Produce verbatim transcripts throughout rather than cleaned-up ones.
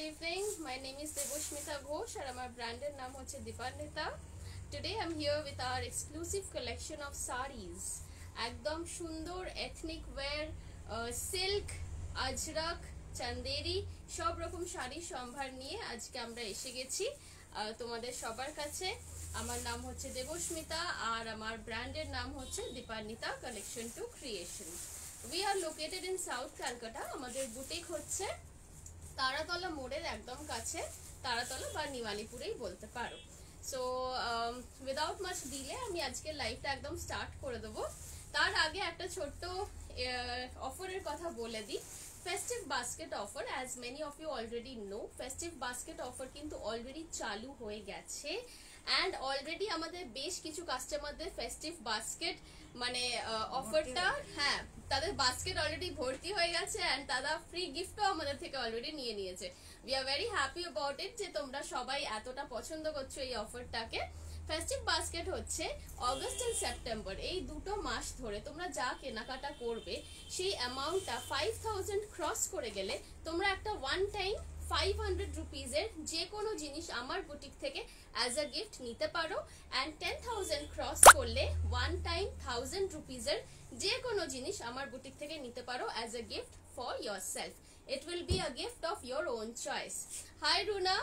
evening. My name is Devoshmita Ghosh and our branded name is Dipannita. Today I'm here with our exclusive collection of sarees. একদম সুন্দর ethnic wear, uh, silk, ajrak, chanderi সব রকম শাড়ি সম্ভার নিয়ে আজকে আমরা এসে গেছি তোমাদের সবার কাছে। আমার নাম হচ্ছে দেবস্মিতা আর আমার ব্র্যান্ডের নাম হচ্ছে Dipanwita collection to creation. We are located in South Calcutta. আমাদের বুটিক হচ্ছে তারাতলা মোড়ের একদম কাছে, তারাতলা বা নিওয়ালিপুরেই বলতে পারো। সো উইদাউট মাচ ডিলে আমি আজকে লাইভটা একদম স্টার্ট করে দেবো। তার আগে একটা ছোট্ট অফারের কথা বলে দিই। Festive basket offer, as many of you already know, festive basket offer কিন্তু অলরেডি চালু হয়ে গেছে অ্যান্ড অলরেডি আমাদের বেশ কিছু কাস্টমারদের ফেস্টিভ বাস্কেট মানে অফারটা, হ্যাঁ তাদের বাস্কেট অলরেডি ভর্তি হয়ে গেছে অ্যান্ড তারা ফ্রি গিফটও আমাদের থেকে অলরেডি নিয়ে নিয়েছে। We are very happy about it যে তোমরা সবাই এতটা পছন্দ করছো এই অফারটাকে। ফেস্টিভ বাস্কেট হচ্ছে অগস্ট এন্ড সেপ্টেম্বর, এই দুটো মাস ধরে তোমরা যা কেনাকাটা করবে সেই অ্যামাউন্টটা ফাইভ থাউজেন্ড ক্রস করে গেলে তোমরা একটা ওয়ান টাইম ফাইভ হান্ড্রেড রুপিজের যে কোনো জিনিস আমার বুটিক থেকে অ্যাজ আ গিফট নিতে পারো অ্যান্ড টেন থাউজেন্ড ক্রস করলে ওয়ান টাইম থাউজেন্ড রুপিজের যে কোনো জিনিস আমার বুটিক থেকে নিতে পারো as a gift for yourself. It will be a gift of your own choice. Hi Runa.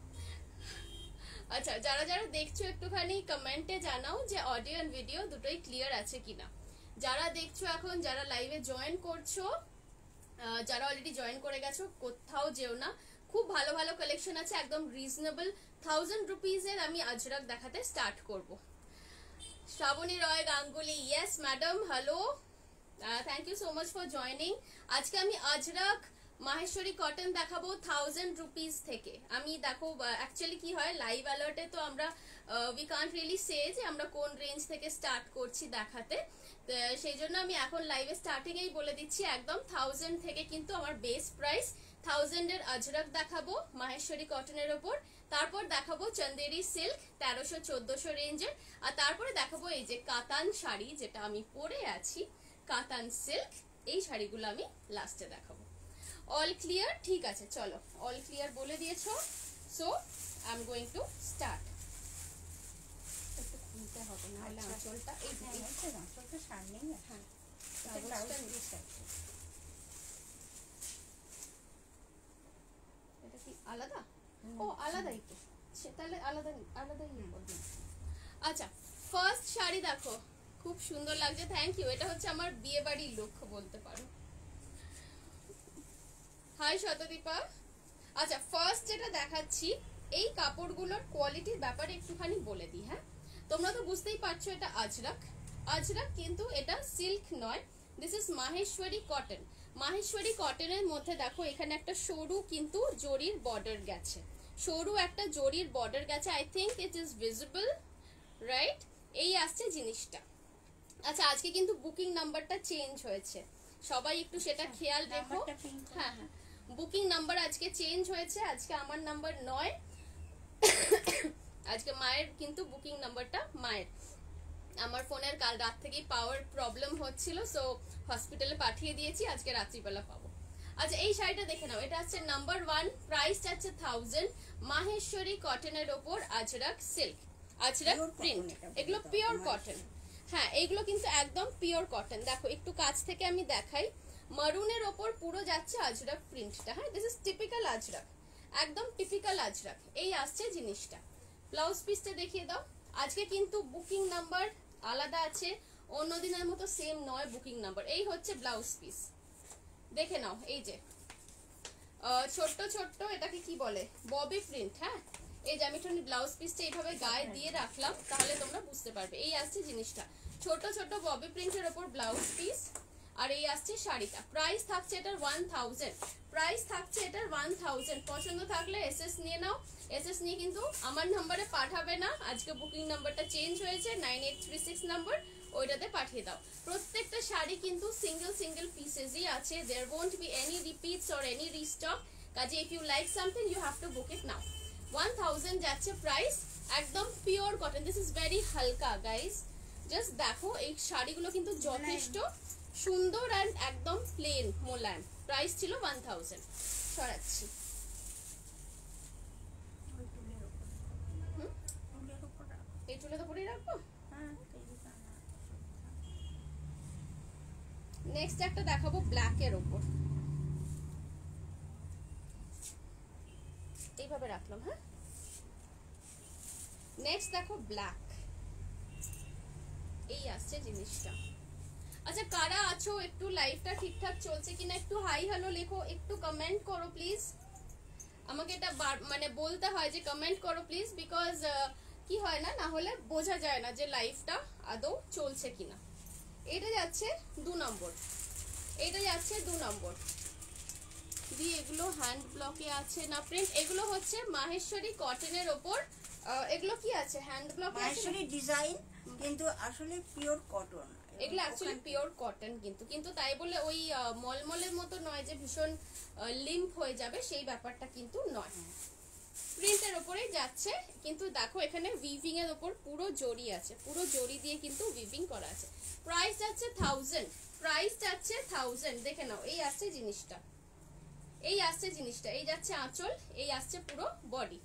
আচ্ছা, যারা যারা দেখছো একটুখানি কমেন্টে জানাও যে অডিও এন্ড ভিডিও দুটোই ক্লিয়ার আছে কিনা। যারা দেখছো এখন, যারা লাইভে জয়েন করছো, যারা অলরেডি জয়েন করে গেছো, কোথাও যেও না, খুব ভালো ভালো কালেকশন আছে একদম রিজনেবল। থাউজেন্ড রুপিজের আমি আজরাক দেখাতে স্টার্ট করব। Shrabani Roy Ganguly, yes madam, hello, thank you so much for joining. আজকে আমি আজরাক মাহেশ্বরী কটন দেখাবো থাউজেন্ড রুপিস থেকে। আমি দেখো অ্যাকচুয়ালি কি হয়, লাইভ অ্যালার্টে তো আমরা উই কান্ট রিয়েলি সে যে আমরা কোন রেঞ্জ থেকে স্টার্ট করছি দেখাতে, সেই জন্য আমি এখন লাইভে স্টার্টিং এই বলে দিচ্ছি একদম থাউজেন্ড থেকে কিন্তু আমার বেস প্রাইস। থাউজেন্ডের আজরাক দেখাবো মাহেশ্বরী কটনের ওপর, তারপর দেখাবো চন্দেরি সিল্ক তেরোশো চোদ্দশো রেঞ্জের, আর তারপরে দেখাবো এই যে কাতান শাড়ি যেটা আমি পরে আছি, কাতান সিল্ক, এই শাড়িগুলো আমি লাস্টে দেখাবো। All clear? ঠিক আছে, চলো অল ক্লিয়ার বলে দিয়েছো, so I am going to start. একটু খুলতে হবে না হলে আঁচলটা এই আঁচলটা সামনেই, হ্যাঁ এটা কি আলাদা? ও আলাদাই তো, তাহলে আলাদা আলাদাই। আচ্ছা, ফার্স্ট শাড়ি দেখো, খুব সুন্দর লাগছে, থ্যাংক ইউ। এটা হচ্ছে আমার বিয়ে বাড়ির লুক বলতে পারো। হাই শতদীপা। আচ্ছা, ফার্স্ট যেটা দেখাচ্ছি, এই কাপড়গুলোর কোয়ালিটির ব্যাপারে একটুখানি বলে দিই। হ্যাঁ, তোমরা তো বুঝতেই পারছো এটা আজরাক, আজরাক কিন্তু এটা সিল্ক নয়, this is Maheshwari cotton. Maheshwari কটনের মধ্যে দেখো এখানে একটা সরু কিন্তু জরির বর্ডার গেছে, সরু একটা জরির বর্ডার গেছে, I think it is visible, right? এই আসছে জিনিসটা। আচ্ছা, আজকে কিন্তু বুকিং নাম্বারটা চেঞ্জ হয়েছে, সবাই একটু সেটা খেয়াল রেখো। হ্যাঁ হ্যাঁ, বুকিং নাম্বার আজকে চেঞ্জ হয়েছে, আজকে আমার নাম্বার নয়, আজকে মায়ের কিন্তু বুকিং নাম্বারটা মায়ের। আমার ফোনের কাল রাত থেকেই পাওয়ার প্রবলেম হচ্ছিল, সো হসপিটালে পাঠিয়ে দিয়েছি, আজকে রাত্রিবেলা পাবো। আচ্ছা, এই শাড়িটা দেখে নাও, এটা হচ্ছে নাম্বার ওয়ান, প্রাইস আছে থাউজেন্ড, মাহেশ্বরী কটনের ওপর আজরাক সিল্ক, আজরাক প্রিন্ট, এগুলো পিওর কটন। হ্যাঁ, এইগুলো কিন্তু একদম পিওর কটন। দেখো একটু কাছ থেকে আমি দেখাই, মারুনের ওপর পুরো যাচ্ছে আজরাক প্রিন্টটা। হ্যাঁ, দিস ইজ টিপিক্যাল আজরাক, একদম টিপিক্যাল আজরাক। এই আসছে জিনিসটা। ব্লাউজ পিসটা দেখিয়ে দাও। আজকে কিন্তু বুকিং নাম্বার আলাদা আছে, অন্য দিনের মতো সেম নয় বুকিং নাম্বার। এই হচ্ছে ব্লাউজ পিস, দেখে নাও, এই যে ছোট্ট ছোট্ট, এটাকে কি বলে, ববি প্রিন্ট। হ্যাঁ, এই যে আমি একটু ব্লাউজ পিসটা এইভাবে গায়ে দিয়ে রাখলাম, তাহলে তোমরা বুঝতে পারবে। এই আসছে জিনিসটা, ছোট ছোট ববি প্রিন্টের ওপর ব্লাউজ পিস, আর এই আসছে শাড়িটা। প্রাইস থাকছে এটার ওয়ান থাউজেন্ড, প্রাইস থাকছে এটার ওয়ান থাউজেন্ড। পছন্দ থাকলে এসএস নিয়ে নাও, এসএস নিয়ে কিন্তু আমার নাম্বারে পাঠাবে না, আজকে বুকিং নাম্বারটা চেঞ্জ হয়েছে, nine eight three six number, ওইটাতে পাঠিয়ে দাও। প্রত্যেকটা শাড়ি কিন্তু সিঙ্গেল সিঙ্গেল পিসেসই আছে, there won't be any repeats or any restock, কাজে if you like something you have to book it now. One thousand যাচ্ছে প্রাইস, একদম pure cotton, this is very হালকা গাইজ। জাস্ট দেখো এই শাড়িগুলো কিন্তু যথেষ্ট সুন্দর অ্যান্ড একদম প্লেন মোলায়েম। প্রাইস ছিল ওয়ান থাউজেন্ড। সরাচ্ছি, এই চুলে তো পরেই রাখবো। হ্যাঁ, নেক্সট একটা দেখাবো ব্ল্যাক এর উপর, এইভাবে রাখলাম। হ্যাঁ, নেক্সট দেখো ব্ল্যাক, এই আসছে জিনিসটা। আচ্ছা, কারা আছো একটু লাইভটা ঠিকঠাক চলছে কিনা একটু হাই হ্যালো লেখো, একটু কমেন্ট করো প্লিজ। আমাকে এটা মানে বলতে হয় যে কমেন্ট করো প্লিজ, বিকজ কি হয় না, না হলে বোঝা যায় না যে লাইভটা আদৌ চলছে কিনা। এটা যাচ্ছে দু নম্বর, এটা যাচ্ছে দু নম্বর দিয়ে, এগুলো হ্যান্ড ব্লকে আছে না প্রিন্ট, এগুলো হচ্ছে মাহেশ্বরী কটনের ওপর। এগুলো কি আছে, হ্যান্ড ব্লক মাহেশ্বরী ডিজাইন, কিন্তু আসলে পিওর কটন। এগুলো অ্যাকচুয়ালি পিওর কটন, কিন্তু কিন্তু তাই বলে ওই মলমলের মতো নয় যে ভীষণ লিম্প হয়ে যাবে, সেই ব্যাপারটা কিন্তু নয়। প্রিন্টের ওপরেই যাচ্ছে, কিন্তু দেখো এখানে উইভিং এর ওপর পুরো জরি আছে, পুরো জরি দিয়ে কিন্তু উইভিং করা আছে। প্রাইস যাচ্ছে থাউজেন্ড, প্রাইস যাচ্ছে থাউজেন্ড। দেখে নাও, এই আসছে জিনিসটা, এই আসছে জিনিসটা, এই যাচ্ছে আঁচল, এই আসছে পুরো বডি।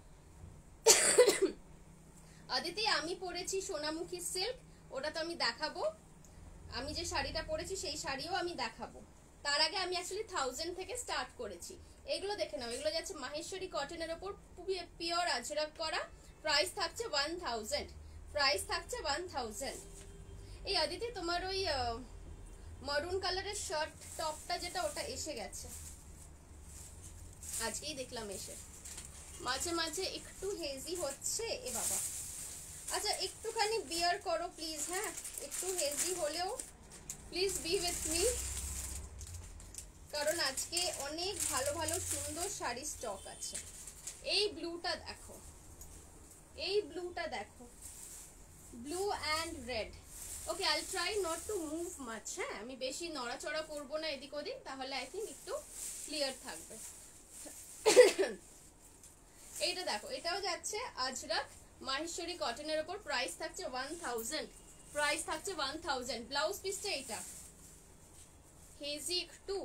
আদিতি আমি পরেছি সোনামুখী সিল্ক, ওটা তো আমি দেখাবো। আমি যে শাড়িটা পরেছি সেই শাড়িও আমি দেখাবো। তার আগে আমি অ্যাকচুয়ালি থাউজেন্ড থেকে স্টার্ট করেছি। এগুলো দেখে নাও, এগুলো যাচ্ছে মাহেশ্বরী কটনের ওপর পিওর আজরাক করা। প্রাইস থাকছে ওয়ান থাউজেন্ড, প্রাইস থাকছে ওয়ান থাউজেন্ড। এই আদিতি তোমার ওই মারুন কালারের শার্ট টপটা যেটা, ওটা এসে গেছে, আজকেই দেখলাম এসে। মাঝে মাঝে একটু হেজি হচ্ছে এ বাবা। আচ্ছা একটুখানি বিয়ার করো প্লিজ, হ্যাঁ একটু হেজি হলেও প্লিজ বি উইথ মি, কারণ আজকে অনেক ভালো ভালো সুন্দর শাড়ি স্টক আছে। এই ব্লুটা দেখো, এই ব্লুটা দেখো, blue and red. Okay, I try not to move much. হ্যাঁ, আমি বেশি নড়াচড়া করবো না এদিক ওদিক, তাহলে আই থিঙ্ক একটু ক্লিয়ার থাকবে। এইটা দেখো, এটাও যাচ্ছে আজরাক মাহেশ্বরী কটনের উপর। প্রাইস থাকছে ওয়ান থাউজেন্ড, প্রাইস থাকছে ওয়ান থাউজেন্ড। ব্লাউজ পিসটা এইটা হেজি একটু।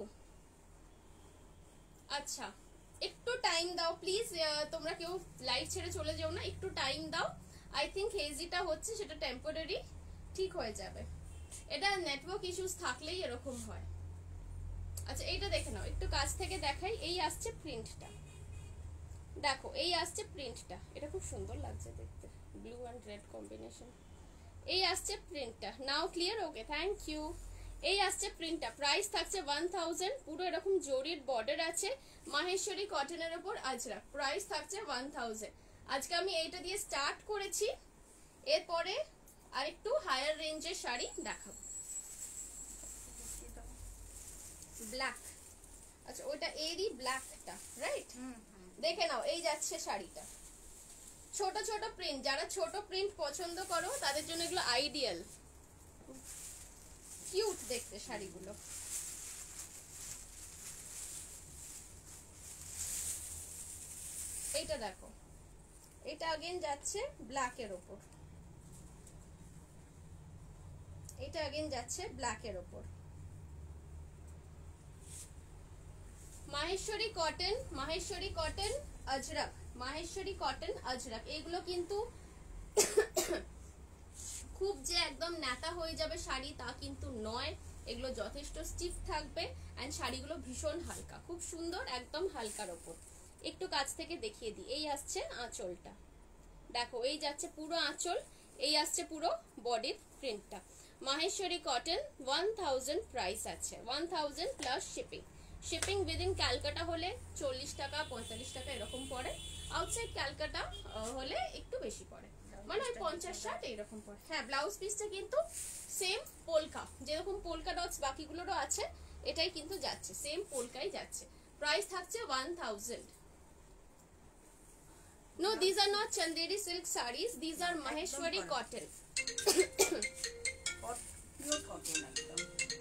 আচ্ছা একটু টাইম দাও প্লিজ, তোমরা কেউ লাইভ ছেড়ে চলে যেও না, একটু টাইম দাও। আই থিঙ্ক হেজিটা হচ্ছে সেটা টেম্পোরারি, ঠিক হয়ে যাবে। এটা নেটওয়ার্ক ইস্যুস থাকলেই এরকম হয়। আচ্ছা এইটা দেখে নাও, একটু কাছ থেকে দেখাই। এই আসছে প্রিন্টটা, দেখো এই আসছে প্রিন্টটা, এটা খুব সুন্দর লাগছে দেখতে, ব্লু অ্যান্ড রেড কম্বিনেশন। এই আসছে প্রিন্টটা, now clear? Okay, thank you. এই আসছে প্রিন্টটা, প্রাইস থাকছে ওয়ান থাউজেন্ড। পুরো এরকম জরির বর্ডার আছে, মাহেশ্বরী কটনের উপর আজরাক। প্রাইস থাকছে ওয়ান থাউজেন্ড। আজকে আমি এইটা দিয়ে স্টার্ট করেছি, এরপরে আরেকটু হায়ার রেঞ্জের শাড়ি দেখাবো। ব্ল্যাক, আচ্ছা ওইটা এরই ব্ল্যাকটা, রাইট? দেখে নাও, এই যাচ্ছে শাড়িটা, ছোট ছোট প্রিন্ট। যারা ছোট প্রিন্ট পছন্দ করো তাদের জন্য এগুলো আইডিয়াল, কিউট দেখতে শাড়িগুলো। এইটা দেখো, এটা अगेन যাচ্ছে ব্ল্যাক এর উপর, এটা अगेन যাচ্ছে ব্ল্যাক এর উপর। Maheshwari cotton, Maheshwari cotton Ajrakh, Maheshwari cotton Ajrakh. এগুলো কিন্তু খুব যে একদম ন্যাতা হয়ে যাবে শাড়ি তা কিন্তু নয়, এগুলো যথেষ্ট স্টিফ থাকবে এন্ড শাড়িগুলো ভীষণ হালকা, খুব সুন্দর, একদম হালকার ওপর। একটু কাছ থেকে দেখিয়ে দিই। এই আসছে আঁচলটা, দেখো এই যাচ্ছে পুরো আঁচল, এই আসছে পুরো বডির প্রিন্টটা। Maheshwari cotton one thousand price আছে, one thousand plus shipping. Shipping within Calcutta হলে চল্লিশ টাকা পঁয়তাল্লিশ টাকা এরকম পড়ে, আউটসাইড ক্যালকাটা হলে একটু বেশি পড়ে, মানে ওই পঞ্চাশ ষাট এইরকম পড়ে। হ্যাঁ, ব্লাউজ পিসটা কিন্তু সেম পোলকা, যেরকম পোলকা ডটস বাকিগুলোরও আছে, এটাই কিন্তু যাচ্ছে, সেম পোলকাই যাচ্ছে। প্রাইস থাকছে one thousand. No, these are not Chanderi silk sarees, these are Maheshwari cotton. Pure cotton ekdom.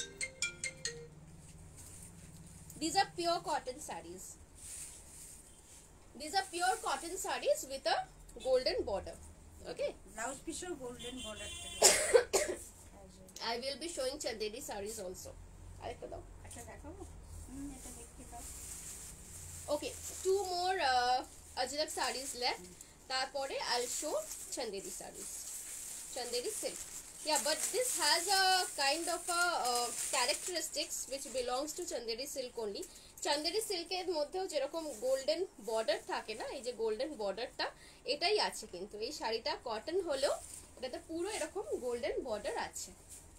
These are pure cotton sarees. These are pure cotton sarees with a golden border. Okay. Blouse piece or golden border. I will be showing Chanderi sarees also. আরেকটা দাও। আচ্ছা দেখাবো। হুম, এটা দেখতে দাও। Okay, two more uh, Ajrak sarees left. তারপরে I'll show Chanderi sarees, Chanderi silk. Yeah, but this has a kind of a uh, characteristics which belongs to Chanderi silk only. Chanderi silk এর মধ্যেও যেরকম গোল্ডেন বর্ডার থাকে না, এই যে গোল্ডেন বর্ডারটা এটাই আছে, কিন্তু এই শাড়িটা কটন হলেও এটাতে পুরো এরকম গোল্ডেন বর্ডার আছে।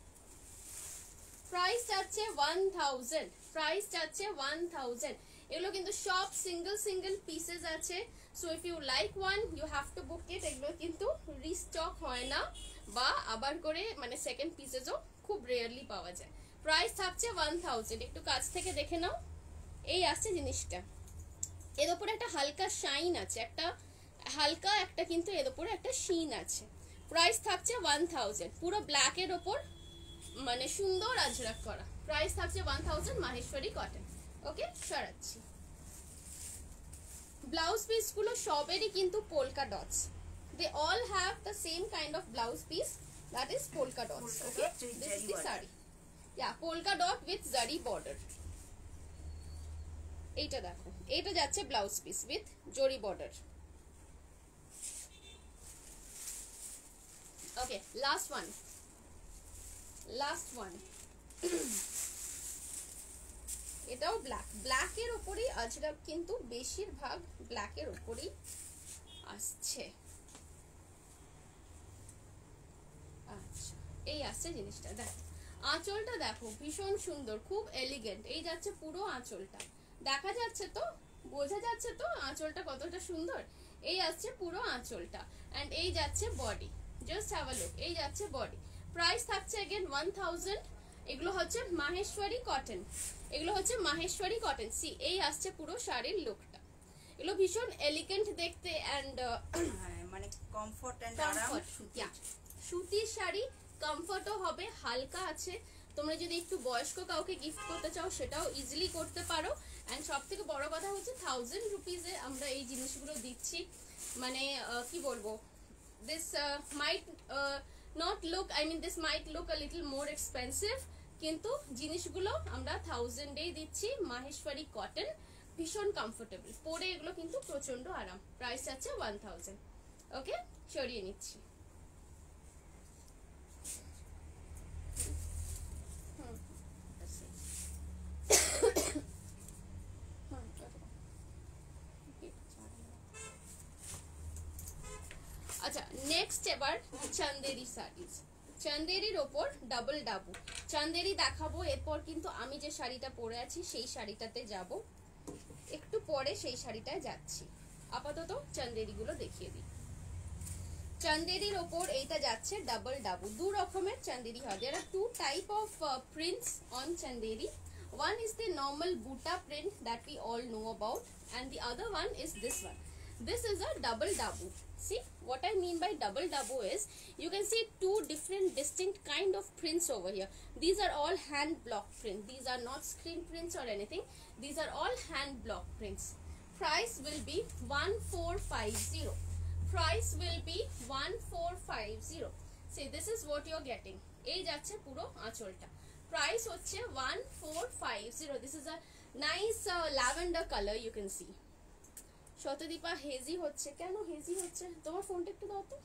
প্রাইস যাচ্ছে ওয়ান থাউজেন্ড, প্রাইস যাচ্ছে ওয়ান থাউজেন্ড। এগুলো কিন্তু সব সিঙ্গেল সিঙ্গেল পিসেস আছে, so if you like one you have to book it. এগুলো কিন্তু রিস্টক হয় না বা আবার করে মানে সেকেন্ড পিসেসও খুব রেয়ারলি পাওয়া যায়। প্রাইস থাকছে ওয়ান থাউজেন্ড। একটু কাছ থেকে দেখে নাও, এই আসছে জিনিসটা, এর ওপরে একটা হালকা শাইন আছে, একটা হালকা একটা কিন্তু এর ওপরে একটা শিন আছে। প্রাইস থাকছে ওয়ান থাউজেন্ড, পুরো ব্ল্যাকের ওপর মানে সুন্দর আজরাক করা। প্রাইস থাকছে one thousand, Maheshwari cotton. Okay, সরাচ্ছি। ব্লাউজ পিস গুলো সবেরই কিন্তু polka dots, they all have the same kind of blouse piece, that is polka dots. Polka Okay, dots with this is zari the border. sari. Yeah, polka dot with zari border. এইটা দেখো, এইটা যাচ্ছে blouse piece with zari border. Okay, last one, last one. এটাও black, ব্ল্যাকের উপরেই আজরাক কিন্তু বেশিরভাগ ব্ল্যাকের উপরেই আসছে। আচ্ছা, এই আসছে জিনিসটা, দেখো আঁচলটা দেখো ভীষণ সুন্দর, খুব এলিগেন্ট। এই যাচ্ছে পুরো আঁচলটা, দেখা যাচ্ছে তো, বোঝা যাচ্ছে তো আঁচলটা কতটা সুন্দর। এই আসছে পুরো আঁচলটা, এন্ড এই যাচ্ছে body, just have a look, এই যাচ্ছে বডি। প্রাইস থাকছে এগেন ওয়ান থাউজেন্ড। এগুলো হচ্ছে মাহেশ্বরী কটন, এগুলো হচ্ছে মাহেশ্বরী কটন। সি, এই আসছে পুরো শাড়ির লুকটা, এগুলো ভীষণ এলিগেন্ট দেখতে এন্ড মানে কমফর্ট এন্ড আরাম। সুতির শাড়ি, কমফর্টও হবে, হালকা আছে। তোমরা যদি একটু বয়স্ক কাউকে গিফট করতে চাও সেটাও ইজিলি করতে পারো। এন্ড সব থেকে বড় কথা হচ্ছে থাউজেন্ড রুপিজে আমরা এই জিনিসগুলো দিচ্ছি। মানে কি বলবো, this might not look, I mean this might look a little more expensive, কিন্তু জিনিসগুলো আমরা থাউজেন্ডেই দিচ্ছি। মাহেশ্বরী কটন, ভীষণ কমফোর্টেবল, পরে এগুলো কিন্তু প্রচন্ড আরাম। প্রাইস আছে ওয়ান থাউজেন্ড। ওকে, সরিয়ে নিচ্ছি। আচ্ছা, নেক্সট এবার চান্দেরি শাড়িজ, চান্দেরির ওপর ডাবল ডাবু চান্দেরি দেখাবো। এরপর কিন্তু আমি যে শাড়িটা পরে আছি সেই শাড়িটাতে যাব, একটু পরে সেই শাড়িটায় যাচ্ছি। আপাতত চান্দেরি গুলো দেখিয়ে দিই। চান্দেরির ওপর এইটা যাচ্ছে ডাবল ডাবু, দু রকমের চান্দেরি হয়। There are two type of prints on Chanderi. One is the normal buta print that we all know about, and the other one is this one. This is a double dabu. See, what I mean by double dabu is, you can see two different distinct kind of prints over here. These are all hand block print. These are not screen prints or anything. These are all hand block prints. Price will be one four five zero. Price will be one four five zero. See, this is what you're getting. এই যাচ্ছে পুরো আঁচলটা। Price হচ্ছে one four five zero. This is a nice uh, lavender color, you can see. Shatadipa, hazy হচ্ছে কেন? Hazy হচ্ছে, তোমার ফোনটা একটু দাও তো।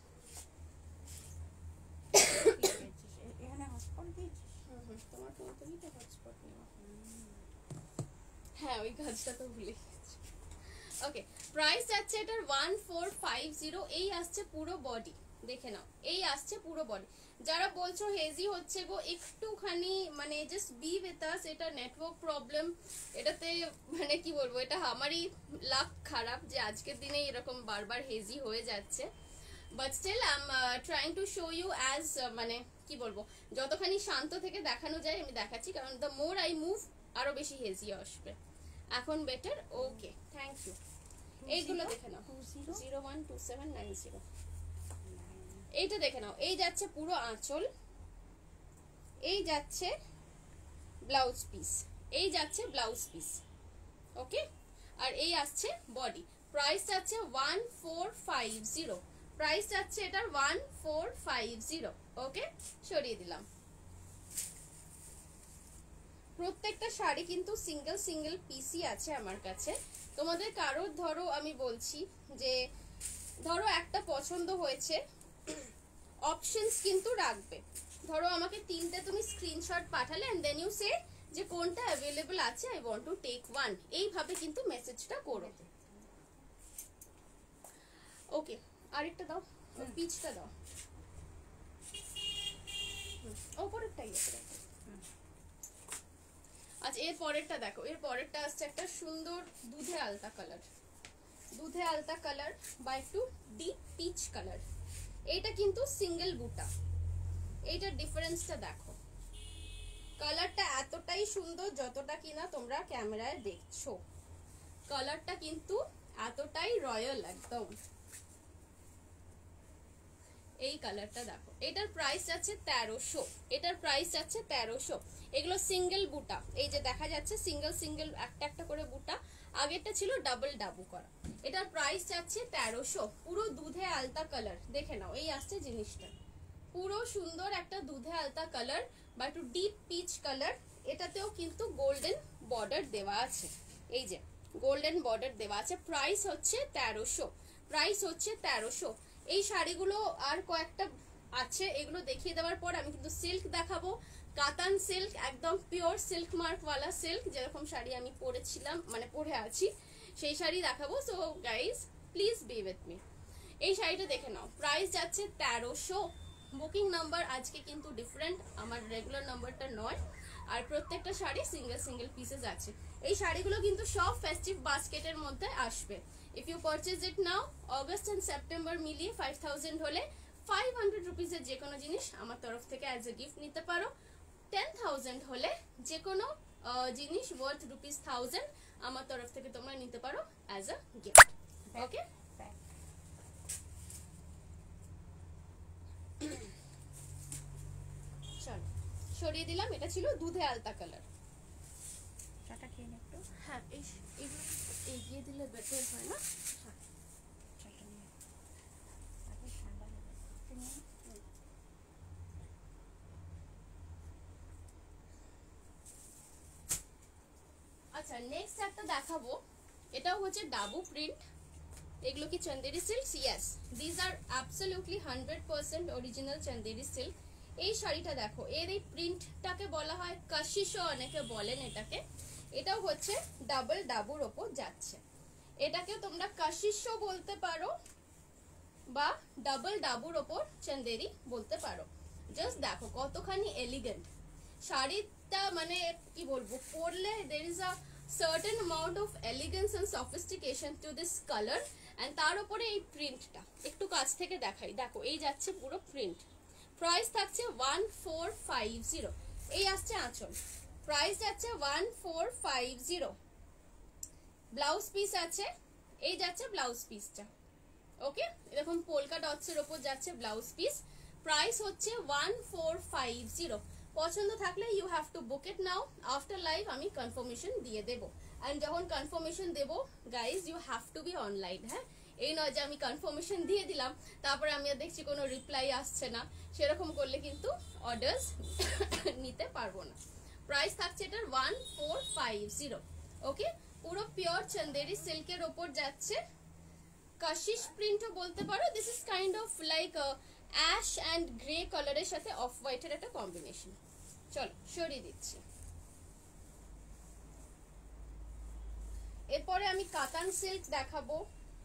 এখানে হটস্পট দিয়েছিস? হুম হুম, তোমার ফোন থেকেই তো হটস্পট নেওয়া। হ্যাঁ, ওই কাজটা তো ভুলে গেছি। ওকে, প্রাইস যাচ্ছে এটার ওয়ান ফোর ফাইভ জিরো। এই আসছে পুরো বডি, দেখে নাও, এই আসছে পুরো বডি। যারা বলছো হেজি হচ্ছে গো, একটুখানি মানে জাস্ট বি উইথ আস। এটা নেটওয়ার্ক প্রবলেম, এটাতে মানে কি বলবো, এটা আমারই লাক খারাপ যে আজকের দিনে এরকম বারবার হেজি হয়ে যাচ্ছে। But still I am trying to show you as, মানে কি বলবো, যতখানি শান্ত থেকে দেখানো যায় আমি দেখাচ্ছি, কারণ দ্য মোর আই মুভ আরো বেশি হেজি আসবে। এখন বেটার। Okay, thank you. এইগুলো দেখে নাও, zero one two seven nine zero. এইটা দেখে নাও, এই যাচ্ছে পুরো আঁচল, এই যাচ্ছে ব্লাউজ পিস, এই যাচ্ছে ব্লাউজ পিস। ওকে, আর এই আসছে বডি। প্রাইস যাচ্ছে one four five zero. Price যাচ্ছে এটার one four five zero. Okay, সরিয়ে দিলাম। প্রত্যেকটা শাড়ি কিন্তু সিঙ্গেল সিঙ্গেল পিসই আছে আমার কাছে। তোমাদের কারোর ধরো আমি বলছি যে ধরো একটা পছন্দ হয়েছে, অপশনস কিন্তু রাখবে। ধরো আমাকে তিনটে তুমি স্ক্রিনশট পাঠালে এন্ড দেন ইউ সে যে কোনটা অ্যাভেলেবল আছে, I want to take one, এইভাবে কিন্তু মেসেজটা করো। ওকে, আরেকটা দাও, পিচটা দাও, ওপরেরটাই আছে। আচ্ছা এর পরেরটা দেখো, এর পরেরটা আসছে একটা সুন্দর দুধে আলতা কালার, দুধে আলতা কালার বা একটু ডিপ পিচ কালার। এইটা কিন্তু সিঙ্গেল বুটা, এইটার ডিফারেন্সটা দেখো, কালারটা এতটাই সুন্দর যতটা কিনা তোমরা ক্যামেরায় দেখছো, কালারটা কিন্তু এতটাই রয়্যাল একদম। এই কালারটা দেখো, এটার প্রাইস আছে তেরোশো, এটার প্রাইস আছে তেরোশো। এগুলো সিঙ্গেল বুটা, এই যে দেখা যাচ্ছে সিঙ্গেল সিঙ্গেল একটা একটা করে বুটা, আগেরটা ছিল ডাবল ডাবু করা। এটার প্রাইস আছে তেরোশো, পুরো দুধে আলতা কালার, দেখে নাও এই আসছে জিনিসটা, পুরো সুন্দর একটা দুধে আলতা কালার বা একটু ডিপ পিচ কালার। এটাতেও কিন্তু গোল্ডেন বর্ডার দেওয়া আছে, এই যে গোল্ডেন বর্ডার দেওয়া আছে। প্রাইস হচ্ছে তেরোশো, প্রাইস হচ্ছে তেরোশো। এই শাড়িগুলো আর কয়েকটা আছে, এগুলো দেখিয়ে দেওয়ার পর আমি কিন্তু সিল্ক দেখাবো, কাতান সিল্ক, একদম পিওর সিল্ক মার্কওয়ালা সিল্ক, যেরকম শাড়ি আমি পরেছিলাম মানে পরে আছি সেই শাড়ি দেখাবো। So guys please be with me. এই শাড়িটা দেখে নাও, প্রাইস যাচ্ছে তেরোশো। বুকিং নাম্বার আজকে কিন্তু ডিফারেন্ট, আমার রেগুলার নাম্বারটা নয়, আর প্রত্যেকটা শাড়ি সিঙ্গেল সিঙ্গেল পিসেস আছে। এই শাড়িগুলো কিন্তু সব ফেস্টিভ বাস্কেটের মধ্যে আসবে। If you purchase it now, August and September মিলিয়ে ফাইভ থাউজেন্ড হলে ফাইভ হান্ড্রেড রুপিসের যে কোনো জিনিস আমার তরফ থেকে অ্যাজ এ গিফট নিতে পারো। টেন থাউজেন্ড হলে যে কোনো জিনিস ওয়ার্থ রুপিস থাউজেন্ড আমার তরফ থেকে তোমরা নিতে পারো অ্যাজ আ গিফট। ওকে, চলো সরিয়ে দিলাম, এটা ছিল দুধে আলতা কালার। চাটা খেয়ে নে একটু। হ্যাঁ, এই এগুলো এগিয়ে দিলে বেটার হয় না? হ্যাঁ, চাটা নিয়ে তারপর ঠান্ডা লেগে তুমি আচ্ছা নেক্সট একটা দেখাবো, এটাও হচ্ছে ডাবু প্রিন্ট। এগুলো কি Chanderi silk? Yes, this are absolutely hundred percent original Chanderi silk. এই শাড়িটা দেখো, এর এই প্রিন্টটাকে বলা হয় কাশিশো, অনেকে বলেন এটাকে। এটাও হচ্ছে ডাবল ডাবুর ওপর যাচ্ছে, এটাকেও তোমরা কাশিশো বলতে পারো বা ডাবল ডাবুর ওপর চন্দেরি বলতে পারো। জাস্ট দেখো কতখানি এলিগেন্ট শাড়িটা, মানে কি বলবো, পরলে there is a certain amount of elegance and sophistication to this colour. And তার উপরে এই প্রিন্টটা একটু কাছ থেকে দেখাই, দেখো এই যাচ্ছে পুরো প্রিন্ট। প্রাইস থাকছে ওয়ান ফোর ফাইভ জিরো, এই আসছে আঁচল, প্রাইস যাচ্ছে one four five zero. Blouse piece আছে, এই যাচ্ছে ব্লাউজ পিসটা। ওকে, এরকম পোলকা ডটস এর উপর যাচ্ছে ব্লাউজ পিস। প্রাইস হচ্ছে ওয়ান ফোর ফাইভ জিরো। পছন্দ থাকলে you have to book it now, after live আমি কনফার্মেশন দিয়ে দেবো। অ্যান্ড যখন কনফার্মেশন দেবো guys you have to be online. হ্যাঁ, এই নয় যে আমি কনফার্মেশন দিয়ে দিলাম তারপরে আমি আর দেখছি কোনো রিপ্লাই আসছে না, সেরকম করলে কিন্তু অর্ডার্স নিতে পারবো না। প্রাইস থাকছে এটার one four five zero. Okay, পুরো পিওর চন্দেরি সিল্কের ওপর যাচ্ছে, কাশিশ প্রিন্টও বলতে পারো। This is kind of like ash and grey কালারের সাথে অফ হোয়াইটের একটা কম্বিনেশন। চলো সরিয়ে দিচ্ছি। এরপরে আমি কাতান সিল্ক দেখাবো।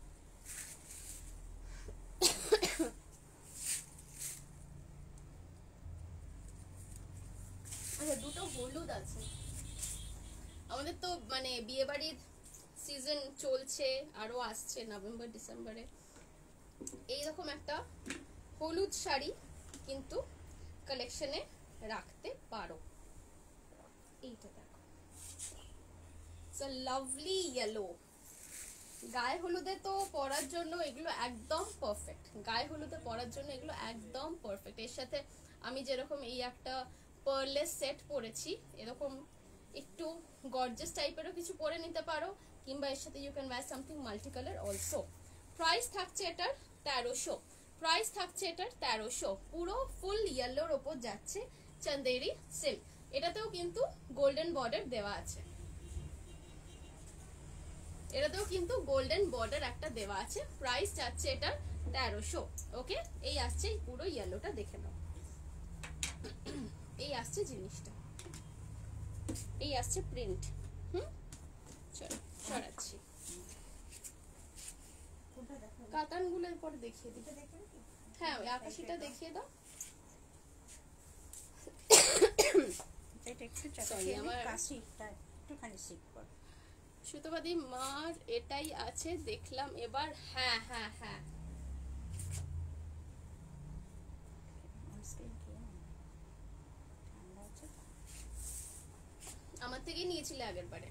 আচ্ছা, দুটো হলুদ আছে, আমাদের তো মানে বিয়ে বাড়ির সিজন চলছে, আরো আসছে নভেম্বর ডিসেম্বরে। এইরকম একটা হলুদ শাড়ি কিন্তু কালেকশনে রাখতে পারো। এইটা দেখো, ইটস আ লাভলি ইয়েলো। গায়ে হলুদে তো পরার জন্য এগুলো একদম পারফেক্ট, গায়ে হলুদে পরার জন্য এগুলো একদম পারফেক্ট। এর সাথে আমি যেরকম এই একটা পার্লেস সেট পরেছি, এরকম একটু গর্জিয়াস টাইপেরও কিছু পরে নিতে পারো, কিংবা এর সাথে you can wear something multi colour also. Price থাকছে এটার তেরোশো, প্রাইস থাকছে এটার তেরোশো। পুরো ফুল ইয়েলোর ওপর যাচ্ছে চন্দেরি সিল্ক, এটাতেও কিন্তু গোল্ডেন বর্ডার দেওয়া আছে। এটাতেও কিন্তু গোল্ডেন বর্ডার একটা দেওয়া আছে। প্রাইস যাচ্ছে এটা তেরোশো। ওকে, এই আসছে পুরো ইয়েলোটা, দেখে নাও। এই আসছে জিনিসটা, এই আসছে প্রিন্ট। হুম, চলো সরাচ্ছি। কাতানগুলো এরপর দেখিয়ে দিই। হ্যাঁ, ওই আকাশিটা দেখিয়ে দাও। এটা একটু চাকিয়ে আমার কাশিটা একটুখানি সিক কর। সুতোবাদী মার এটাই আছে দেখলাম এবার। হ্যাঁ হ্যাঁ হ্যাঁ, আমার থেকেই নিয়েছিলে আগের বারে।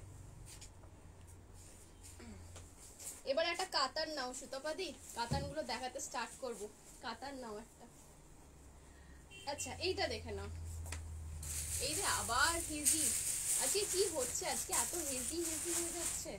এবার একটা কাতান নাও সুতোপাদি, কাতান গুলো দেখাতে স্টার্ট করব। কাতান নাও একটা। আচ্ছা এইটা দেখে নাও। এই যে আবার হেজি, আজকে কি হচ্ছে? আজকে এত হেজি হেজি হয়ে যাচ্ছে।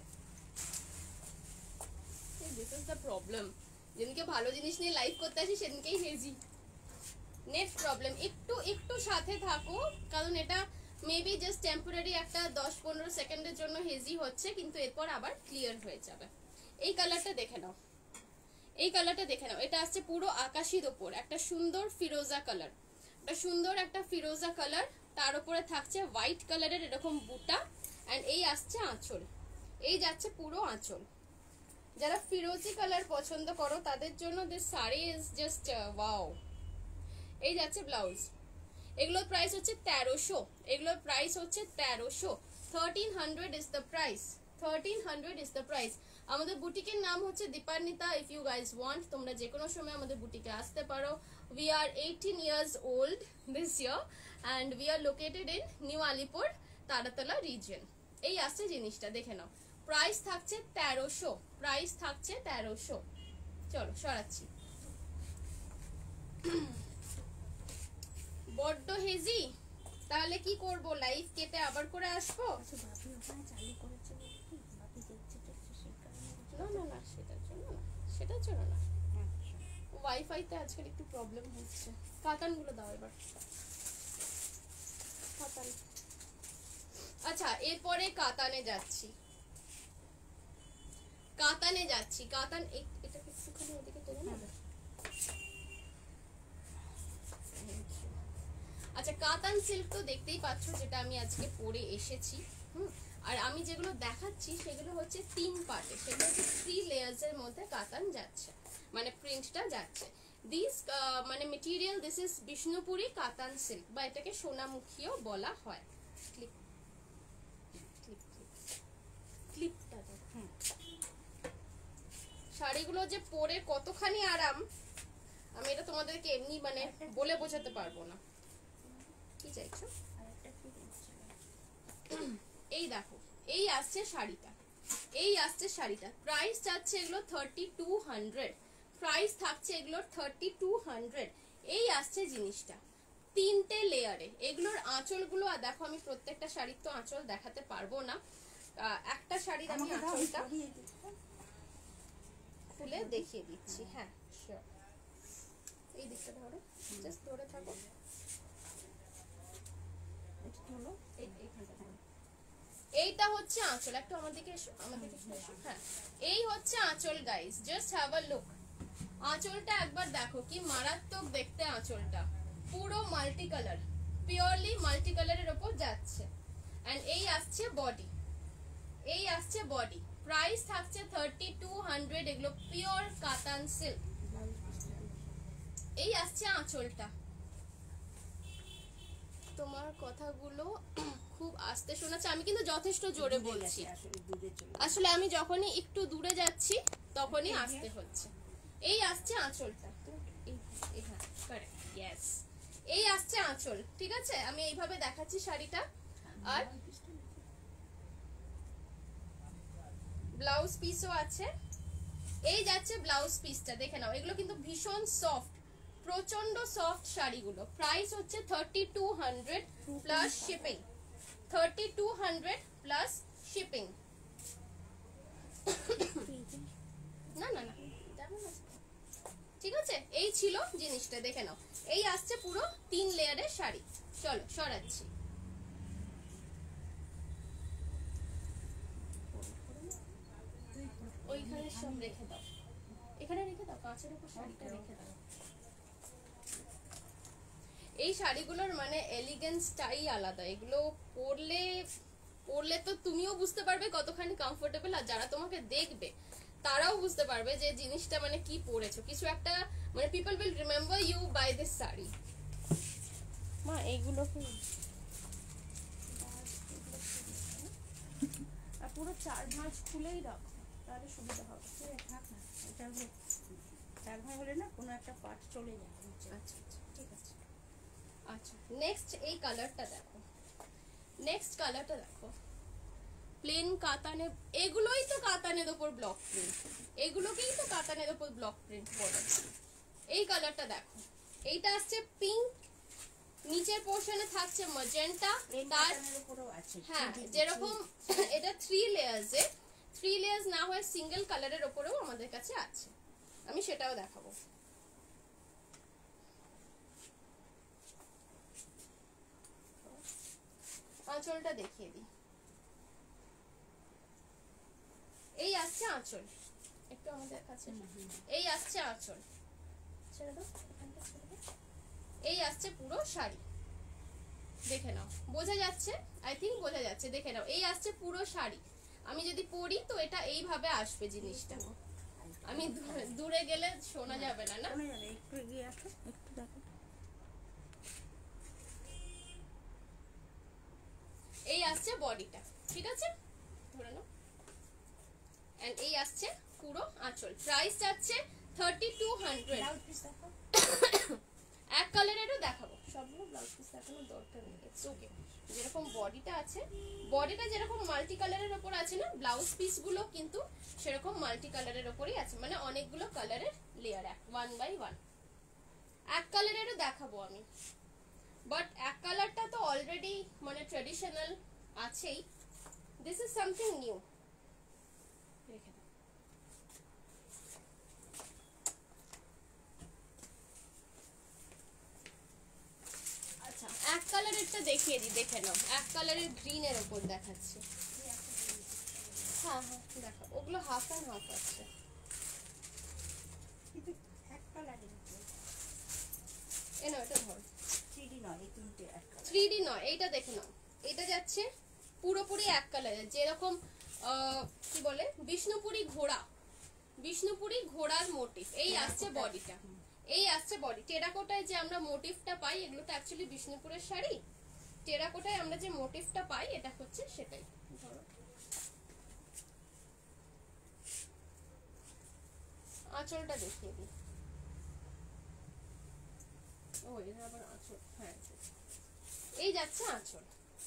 This is the problem. যেদিনকে ভালো জিনিস নিয়ে লাইভ করতে আসি সেদিনকেই হেজি। Net problem. একটু একটু সাথে থাকো, কারণ এটা মেবি জাস্ট টেম্পোরারি একটা দশ পনেরো সেকেন্ডের জন্য হেজি হচ্ছে, কিন্তু এরপর আবার ক্লিয়ার হয়ে যাবে। এই কালারটা দেখে নাও, এই কালারটা দেখে নাও। এটা আসছে পুরো আকাশির ওপর একটা সুন্দর ফিরোজা কালার, একটা সুন্দর একটা ফিরোজা কালার, তার উপরে থাকছে হোয়াইট কালারের এরকম বুটা, এন্ড এই আসছে আঁচল। এই যাচ্ছে পুরো আঁচল। যারা ফিরোজি কালার পছন্দ করো তাদের জন্য this saree is just wow. এই যাচ্ছে ব্লাউজ। এগুলোর প্রাইস হচ্ছে তেরোশো। এগুলোর প্রাইস হচ্ছে তেরোশো। Thirteen hundred is the price. Thirteen hundred is the price. আমাদের বুটিকের নাম হচ্ছে Dipanwita. If you guys want, তোমরা যে কোনো সময় আমাদের বুটিকে আসতে পারো। We are eighteen years old this year and we are located in new Alipore Taratala region. এই আসছে জিনিসটা, দেখে নাও। প্রাইস থাকছে তেরোশো। প্রাইস থাকছে তেরোশো। চলো সরাচ্ছি। বড্ড হেজি, তাহলে কি করব? লাইভ কেটে আবার করে আসবো? না না না, সেটার জন্য না, সেটার জন্য না। ওয়াইফাইতে আজকাল একটু প্রবলেম হচ্ছে। কাতানগুলো দাও এবার। কাতান। আচ্ছা, এরপরে কাতানে যাচ্ছি। কাতানে যাচ্ছি। কাতান এটা একটুখানি ওদিকে তুলে নেবে। আচ্ছা, কাতান সিল্ক তো দেখতেই পাচ্ছ, যেটা আমি আজকে পরে এসেছি। হুম, আর আমি যেগুলো দেখাচ্ছি সেগুলো হচ্ছে তিন পার্টে, সেগুলো হচ্ছে থ্রি লেয়ার্স এর মধ্যে কাতান যাচ্ছে, মানে প্রিন্টটা যাচ্ছে। দিস মানে মেটেরিয়াল, দিস ইজ বিষ্ণুপুরি কাতান সিল্ক, বা এটাকে সোনামুখীও বলা হয়। ক্লিপ ক্লিপ ক্লিপটা দেখো। শাড়িগুলো যে পরে কতখানি আরাম, আমি এটা তোমাদেরকে এমনি মানে বলে বোঝাতে পারবো না। কি চাইছো? এই দেখো, এই আসছে শাড়িটা, এই আসছে শাড়িটা। প্রাইস যাচ্ছে এগুলো থার্টি টু হান্ড্রেড। প্রাইস থাকছে এগুলোর থার্টি টু হান্ড্রেড। এই আসছে জিনিসটা তিনটে লেয়ারে। এগুলোর আঁচলগুলো দেখো, আমি প্রত্যেকটা শাড়ির তো আঁচল দেখাতে পারবো না। একটা শাড়ির আমি আঁচলটা খুলে দেখিয়ে দিচ্ছি। হ্যাঁ শিওর। এই দিকটা ধরো, জাস্ট ধরে থাকো। এইটা হচ্ছে আঁচল। একটু আমাদেরকে এসো, আমাদেরকে এসো। হ্যাঁ, এই হচ্ছে আঁচল guys, just have a look. আঁচলটা একবার দেখো, কি মারাত্মক দেখতে আঁচলটা। পুরো মাল্টি কালার, পিওরলি মাল্টি কালারের উপর যাচ্ছে। এন্ড এই আসছে বডি, এই আসছে বডি। প্রাইস থাকছে থার্টি টু হান্ড্রেড। এগুলো পিওর কাতান সিল্ক। এই আসছে আঁচলটা। তোমার কথাগুলো খুব আস্তে শোনাচ্ছে, আমি কিন্তু যথেষ্ট জোরে বলছি। আসলে আমি যখনই একটু দূরে যাচ্ছি তখনই আসতে হচ্ছে। এই আসছে আঁচলটা। এই আসছে আঁচল, ঠিক আছে? আমি এইভাবে দেখাচ্ছি শাড়িটা। আর ব্লাউজ পিসও আছে। এই যাচ্ছে ব্লাউজ পিসটা, দেখে নাও। এগুলো কিন্তু ভীষণ সফট, প্রচন্ড সফট শাড়িগুলো। প্রাইস হচ্ছে thirty two hundred plus shipping. Thirty two hundred plus shipping. না না না, ঠিক আছে? এই ছিল জিনিসটা, দেখে নাও। এই আসছে পুরো তিন লেয়ারের শাড়ি। চলো সরাচ্ছি। সব রেখে দাও, এখানে রেখে দাও, কাঁচের উপর শাড়িটা রেখে দাও। এই শাড়িগুলোর মানে এলিগেন্সটাই আলাদা, এগুলো পরলে পরলে তো তুমিও বুঝতে পারবে কতখানি কমফোর্টেবল, আর যারা তোমাকে দেখবে তারাও বুঝতে পারবে যে জিনিসটা মানে কি পরেছো, কিছু একটা মানে people will remember you by this saree. মা এইগুলো কি আর পুরো চার ভাঁজ খুলেই রাখো, তাহলে সুবিধা হবে। থাক না, এটা হলো চার ভাঁজ হলে না কোনো একটা পার্ট চলে যাবে। আচ্ছা আচ্ছা ঠিক আছে। আচ্ছা নেক্সট এই কালারটা দেখো, নেক্সট কালারটা দেখো, প্লেন কাতানে, এগুলোই তো কাতানের উপর ব্লক প্রিন্ট, এগুলোকেই তো কাতানের উপর ব্লক প্রিন্ট বলে। এই কালারটা দেখো, এইটা আসছে পিঙ্ক, নিচের পোর্শনে থাকছে ম্যাজেন্টা, তার উপরেও আছে। হ্যাঁ যেরকম এটা থ্রি লেয়ার্স এ, থ্রি লেয়ার্স না হয় সিঙ্গেল কালারের উপরেও আমাদের কাছে আছে, আমি সেটাও দেখাবো। আঁচলটা দেখিয়ে দিই, এই আসছে আঁচল, একটু আমাদের কাছে, এই আসছে আঁচল, ছেড়ে দাও এখানটা ছেড়ে দাও, এই আসছে পুরো শাড়ি, দেখে নাও বোঝা যাচ্ছে, আই থিঙ্ক বোঝা যাচ্ছে, দেখে নাও এই আসছে পুরো শাড়ি। আমি যদি পরি তো এটা এইভাবে আসবে জিনিসটা, আমি দূরে গেলে শোনা যাবে না, না একটু এগিয়ে আসো, একটু দেখো, এই আসছে বডিটা, ঠিক আছে ধরে নাও, এন্ড এই আসছে পুরো আঁচল। প্রাইস যাচ্ছে থার্টি টু হান্ড্রেড। এক কালারেরও দেখাবো, সবগুলো ব্লাউজ পিস দেখানোর দরকার নেই, ইটস ওকে। যেরকম বডিটা আছে, বডিটা যেরকম মাল্টি কালারের উপর আছে না, ব্লাউজ পিস গুলো কিন্তু সেরকম মাল্টি কালারের উপরই আছে, মানে অনেকগুলো কালারের লেয়ার, এক ওয়ান বাই ওয়ান। এক কালারেরও দেখাবো আমি, বাট এক কালারটা তো অলরেডি মানে ট্রেডিশনাল আছেই, দিস ইজ সামথিং নিউ। রেখে দাও, আচ্ছা এক কালারেরটা দেখিয়ে দিই, দেখে নাও, এক কালারের গ্রিন এর উপর দেখাচ্ছে, হ্যাঁ হ্যাঁ দেখো, ওগুলো হাফ অ্যান্ড হাফ আছে, এক কালারের এ নাও এটা ধরো, থ্রি ডি নয়, এই তিনটে এক কালার, থ্রি ডি নয়, এইটা দেখে নাও, এটা যাচ্ছে পুরোপুরি এক কালারের, যেরকম কি বলে বিষ্ণুপুরি ঘোড়া, বিষ্ণুপুরি ঘোড়ার মোটিভ, এই আসছে বডিটা, এই আসছে বডি। টেরাকোটায় যে আমরা মোটিভটা পাই, এগুলো তো অ্যাকচুয়ালি বিষ্ণুপুরের শাড়ি, টেরাকোটায় আমরা যে মোটিভটা পাই এটা হচ্ছে সেটাই। ধরো আঁচলটা দেখিয়ে দিই, ও এটা আবার আঁচল, হ্যাঁ এই যাচ্ছে আঁচল,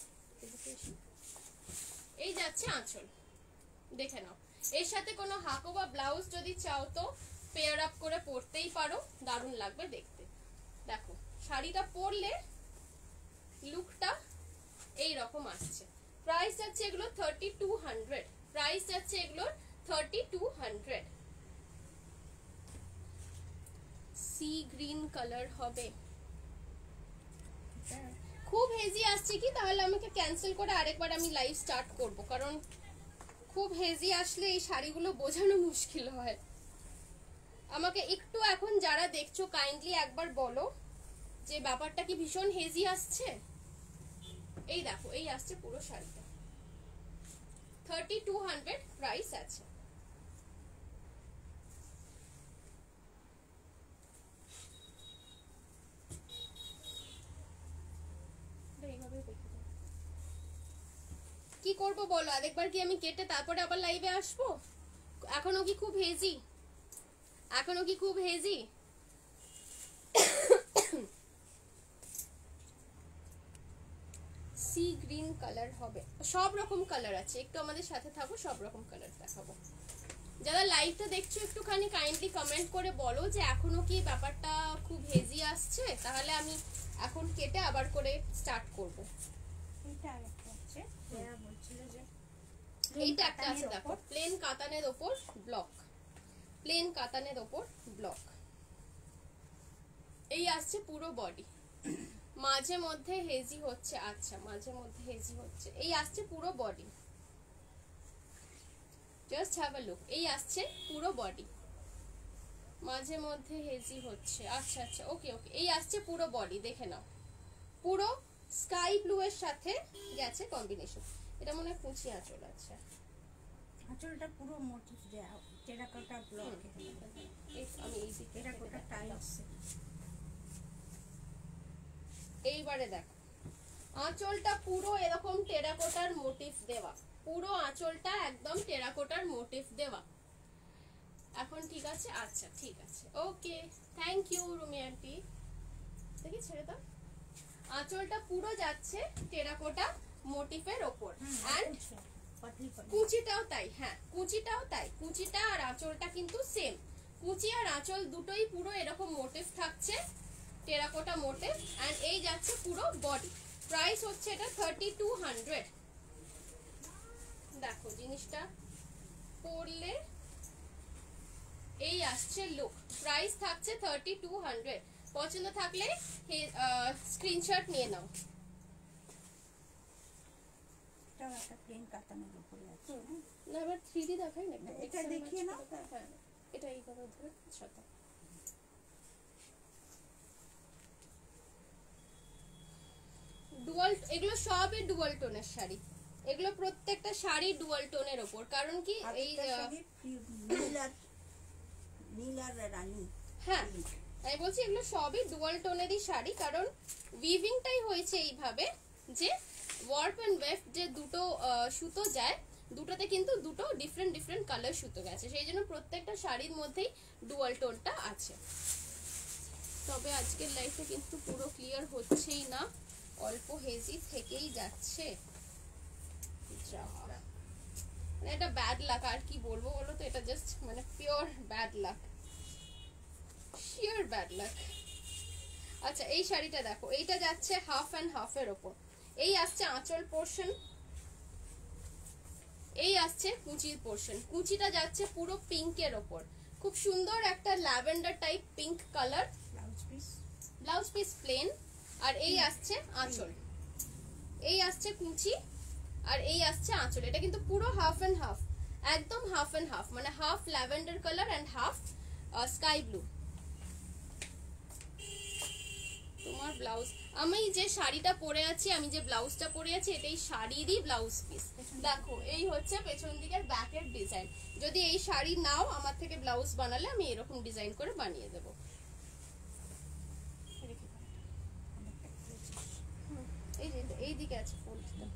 এই যাচ্ছে আঁচল, দেখে নাও। এর সাথে কোনো হাকো বা ব্লাউজ যদি চাও তো পেয়ার আপ করে পরতেই পারো, দারুণ লাগবে দেখতে। দেখো শাড়িটা পরলে লুকটা এই রকম আসছে। প্রাইস যাচ্ছে এগুলো থার্টি টু হান্ড্রেড, প্রাইস যাচ্ছে এগুলোর thirty two hundred. Sea green colour হবে, খুব হেজি আসছে কি, তাহলে আমাকে ক্যান্সেল করে আরেকবার আমি লাইভ স্টার্ট করব, কারণ খুব হেজি আসলে এই শাড়িগুলো বোঝানো মুশকিল হয়। আমাকে একটু এখন যারা দেখছো কাইন্ডলি একবার বলো যে ব্যাপারটা কি ভীষণ হেজি আসছে। এই দেখো এই আসছে পুরো শাড়িটা, থার্টি টু হান্ড্রেড প্রাইস আছে। কি করব বলো, আরেকবার কি আমি কেটে তারপরে আবার লাইভে আসবো? এখনো কি খুব হেজি, এখনো কি খুব হেজি? সি গ্রিন কালার হবে, সব রকম কালার আছে, একটু আমাদের সাথে থাকো, সব রকম কালার দেখাবো। যারা লাইভটা দেখছো একটুখানি কাইন্ডলি কমেন্ট করে বলো যে এখনো কি ব্যাপারটা খুব হেজি আসছে, তাহলে আমি এখন কেটে আবার করে স্টার্ট করব। এইটা একটা আছে, এরা বলছিল যে এইটা একটা আছে, দেখো প্লেন কাতানের উপর ব্লক, প্লেন কাতানের উপর ব্লক, এই আসছে পুরো বডি, মাঝে মধ্যে হেজি হচ্ছে, আচ্ছা মাঝে মধ্যে হেজি হচ্ছে, এই আসছে পুরো body. Just have a look. এই আসছে পুরো বডি, মাঝে মধ্যে হেজি হচ্ছে, আচ্ছা আচ্ছা ওকে ওকে। এই আসছে পুরো বডি, দেখে নাও পুরো স্কাই ব্লু এর সাথে গেছে কম্বিনেশন। এটা মনে হয় কুচি আঁচল আছে, আঁচলটা পুরো মোটিভ দেয়া টেরাকোটা ব্লক। আমি এই দিকে টেরাকোটা টাইলস। এইবারে দেখো আঁচলটা পুরো এরকম টেরাকোটার মোটিভ দেওয়া, পুরো আঁচলটা একদম টেরাকোটার মোটিভ দেওয়া। এখন ঠিক আছে, আচ্ছা ঠিক আছে ওকে, থ্যাংক ইউ রুমি আন্টি। দেখি ছেড়ে দাও। আঁচলটা পুরো যাচ্ছে টেরাকোটা মোটিফের ওপর, এন্ড কুচিটাও তাই। হ্যাঁ কুচিটাও তাই, কুচিটা আর আঁচলটা কিন্তু সেম। কুচি আর আঁচল দুটোই পুরো এরকম মোটিভ থাকছে, টেরাকোটা মোটিভ, এন্ড এই যাচ্ছে পুরো বডি। প্রাইস হচ্ছে এটা থার্টি টু হান্ড্রেড। দেখো জিনিসটা পরলে এই আসছে লুক। প্রাইস থাকছে থার্টি টু হান্ড্রেড। পছন্দ থাকলে স্ক্রিনশট নিয়ে নাও। একটা প্লেন কাতানের উপরে আছে না, এবার থ্রি ডি দেখাই না, এটা দেখিয়ে নাও। হ্যাঁ এটা এইভাবে ধরে সাথে ডুয়াল, এগুলো সবই ডুয়াল টোনের শাড়ি, এগুলো প্রত্যেকটা শাড়ি ডুয়াল টোনের ওপর। কারণ কি এই রানী, হ্যাঁ আমি বলছি এগুলো সবই ডুয়াল টোনেরই শাড়ি, কারণ উইভিংটাই হয়েছে এইভাবে যে ওয়ার্প এন্ড ওয়েফট যে দুটো সুতো যায়, দুটোতে কিন্তু দুটো ডিফারেন্ট ডিফারেন্ট কালার সুতো গেছে, সেই জন্য প্রত্যেকটা শাড়ির মধ্যেই ডুয়াল টোনটা আছে। তবে আজকের লাইফে কিন্তু পুরো ক্লিয়ার হচ্ছেই না, অল্প হেজি থেকেই যাচ্ছে। মানে এটা ব্যাড লাক, আর কি বলবো বলো তো, এটা জাস্ট মানে pure bad luck, sure bad luck. আচ্ছা এই শাড়িটা দেখো, এইটা যাচ্ছে হাফ অ্যান্ড হাফের ওপর। এই আসছে আঁচল পোর্শন, এই আসছে কুচির পোর্শন। কুচিটা যাচ্ছে পুরো পিঙ্কের ওপর, খুব সুন্দর একটা lavender type pink colour. Blouse piece, blouse piece plain, আর এই আসছে আঁচল, এই আসছে কুচি, আর এই আসছে আঁচল। এটা কিন্তু পুরো হাফ এন্ড হাফ, একদম হাফ এন্ড হাফ, মানে half lavender colour and half sky blue. তোমার ব্লাউজ, আমি যে শাড়িটা পরে আছি, আমি যে ব্লাউজটা পরে আছি, এটাই শাড়িরই ব্লাউজ পিস। দেখো এই হচ্ছে পেছন দিকের ব্যাকের ডিজাইন। যদি এই শাড়ি নাও আমার থেকে ব্লাউজ বানালে আমি এরকম ডিজাইন করে বানিয়ে দেবো। এই যে এই দিকে আছে ফোল্ডটা।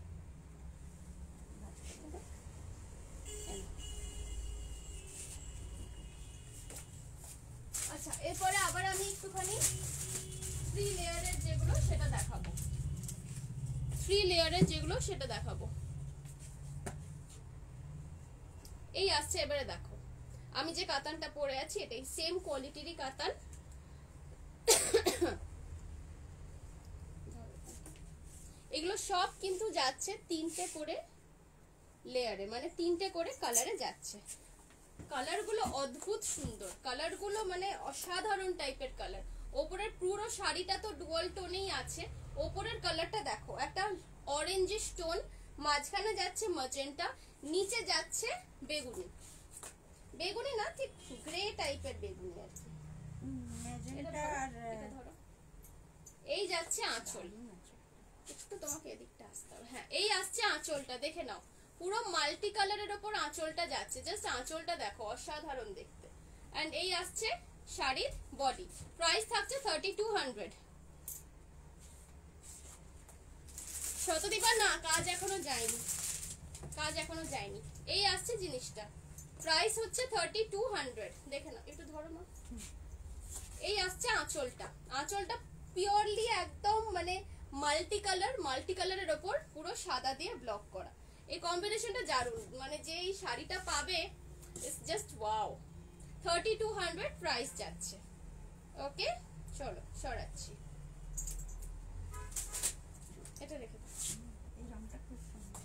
আচ্ছা এরপরে আবার আমি একটুখানি থ্রি লেয়ারের যেগুলো সেটা দেখাবো, থ্রি লেয়ারের যেগুলো সেটা দেখাবো। এই আসছে এবারে দেখো, আমি যে কাতানটা পরে আছি এটাই সেম কোয়ালিটিরই কাতান। এগুলো সব কিন্তু যাচ্ছে তিনটে করে লেয়ারে, মানে তিনটে করে কালারে যাচ্ছে। কালারগুলো অদ্ভুত সুন্দর, কালারগুলো মানে অসাধারণ টাইপের কালার। ওপরের পুরো শাড়িটা তো ডুয়াল টোনেই আছে। ওপরের কালারটা দেখো, একটা অরেঞ্জিশ টোন, মাঝখানে যাচ্ছে ম্যাজেন্টা, নিচে যাচ্ছে বেগুনি, বেগুনি না ঠিক গ্রে টাইপের বেগুনি আর কি। ম্যাজেন্টা আর এটা ধরো, এই যাচ্ছে আঁচল, একটু তোমাকে এদিকটা আসতে হবে। হ্যাঁ এই আসছে আঁচলটা, দেখে নাও পুরো মাল্টি কালারের ওপর আঁচলটা যাচ্ছে। জাস্ট আঁচলটা দেখো অসাধারণ দেখতে। এন্ড এই আসছে শাড়ির বডি। প্রাইস থাকছে থার্টি টু হান্ড্রেড। শতদীপা না, কাজ এখনো যায়নি, কাজ এখনো যায়নি। এই আসছে জিনিসটা, প্রাইস হচ্ছে থার্টি টু হান্ড্রেড। দেখে নাও, একটু ধরো না। এই আসছে আঁচলটা, আঁচলটা পিওরলি একদম মানে মাল্টি কালার, মাল্টি কালারের ওপর পুরো সাদা দিয়ে ব্লক করা। এই কম্বিনেশনটা দারুণ, মানে যে এই শাড়িটা পাবে it's just wow. Thirty two hundred price যাচ্ছে। ওকে চলো সরাচ্ছি, এটা রেখে এই রংটা খুব সুন্দর।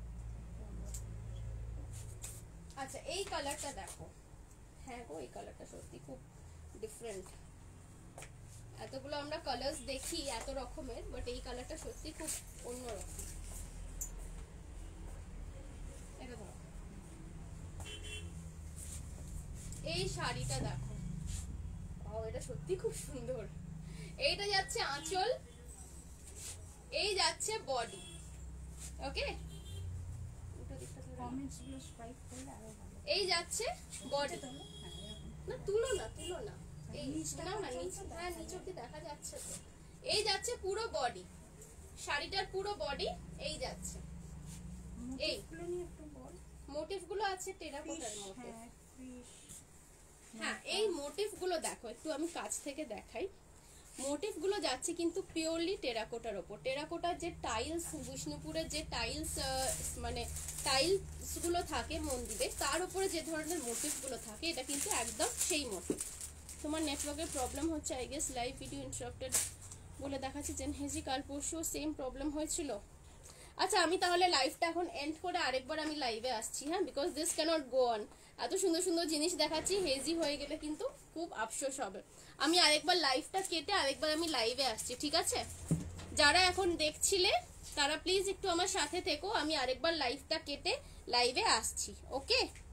আচ্ছা এই কালারটা দেখো, হ্যাঁ গো এই কালারটা সত্যি খুব ডিফারেন্ট। এতগুলো আমরা কালার্স দেখি এত রকমের, বাট এই কালারটা সত্যি খুব অন্যরকম। এটা ধরো, শাড়িটা দেখো, ও এটা সত্যি খুব সুন্দর। এইটা যাচ্ছে আঁচল, এই যাচ্ছে বডি। ওকে, এই যাচ্ছে বডি। না তুলো না, তুলো না, এই না না নিচে, হ্যাঁ নিচে অব্দি দেখা যাচ্ছে তো। এই যাচ্ছে পুরো বডি, শাড়িটার পুরো বডি এই যাচ্ছে। এই মোটিভ গুলো আছে টেরাকোটার মোটিভ। হ্যাঁ এই মোটিভ গুলো দেখো, একটু আমি কাছ থেকে দেখাই। মোটিভ গুলো যাচ্ছে কিন্তু পিওরলি টেরাকোটার ওপর। টেরাকোটার যে টাইলস, বিষ্ণুপুরের যে টাইলস মানে টাইলস গুলো থাকে মন্দিরে, তার উপরে যে ধরনের মোটিভ গুলো থাকে, এটা কিন্তু একদম সেই মোটিভ। তোমার নেটওয়ার্কের প্রবলেম হচ্ছে I guess, live video interrupted বলে দেখাচ্ছে। জেন হেজি কাল পরশু সেম প্রবলেম হয়েছিল। আচ্ছা আমি তাহলে লাইভটা এখন এন্ড করে আরেকবার আমি লাইভে আসছি, হ্যাঁ, because this cannot go on. এত সুন্দর সুন্দর জিনিস দেখাচ্ছি, হেজি হয়ে গেলে কিন্তু খুব আফসোস হবে। আমি আরেকবার লাইভটা কেটে আরেকবার আমি লাইভে আসছি, ঠিক আছে? যারা এখন দেখছিলে তারা প্লিজ একটু আমার সাথে থেকো, আমি আরেকবার লাইভটা কেটে লাইভে আসছি। ওকে।